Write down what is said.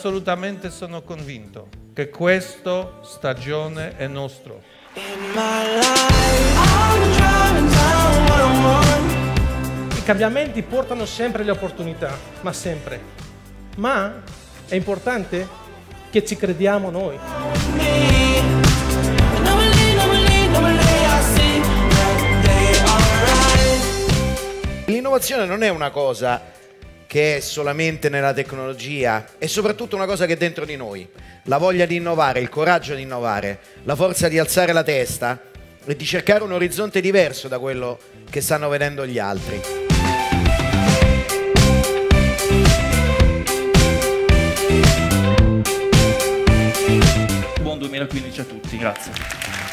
assolutamente sono convinto che questa stagione è nostra. I cambiamenti portano sempre le opportunità, ma sempre. Ma è importante che ci crediamo noi. L'innovazione non è una cosa che è solamente nella tecnologia, è soprattutto una cosa che è dentro di noi. La voglia di innovare, il coraggio di innovare, la forza di alzare la testa e di cercare un orizzonte diverso da quello che stanno vedendo gli altri. Buon 2015 a tutti, grazie.